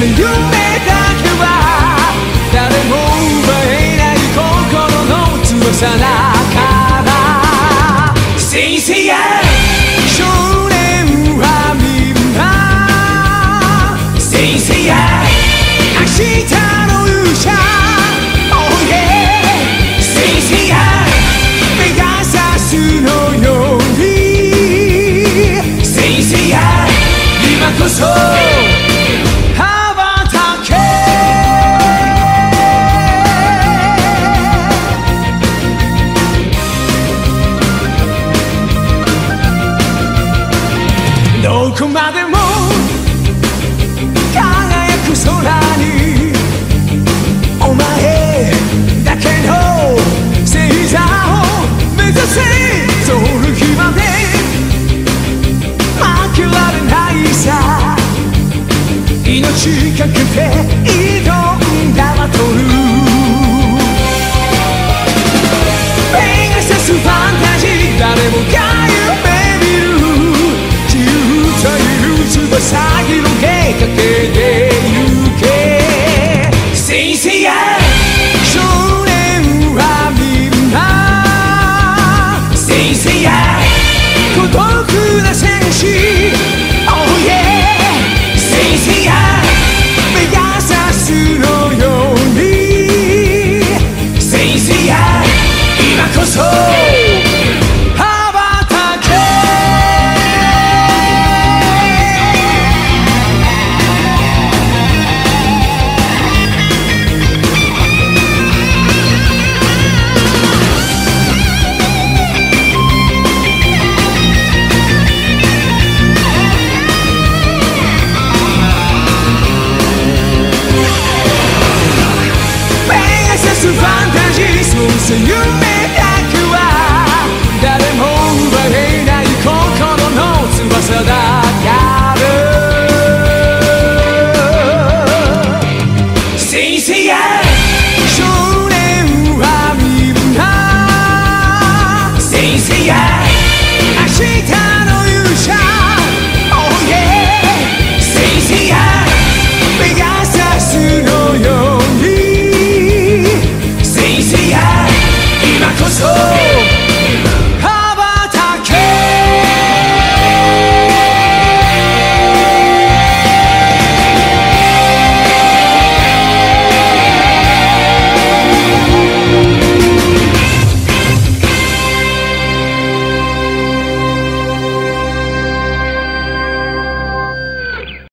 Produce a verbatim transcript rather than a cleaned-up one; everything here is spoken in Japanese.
夢だけは誰も奪えない心の強さだから先生や少年はみんな先生や明日の勇者 Oh yeah 先生やペガサスのように先生や今こそ羽ばたけどこまでも輝く空にお前だけの星座を目指せその日まで負けられないさ命かけて挑んだバトルペガサスファンタジー誰もが夢見る自由という翼広げかけてゆけ先生や少年はみんな先生や孤独な戦士 Oh yeah 先生やペガサスのように先生や今こそ